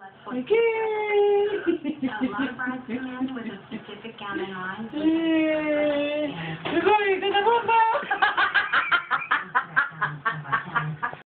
Okay. A lot of brides come in with a specific gown in mind.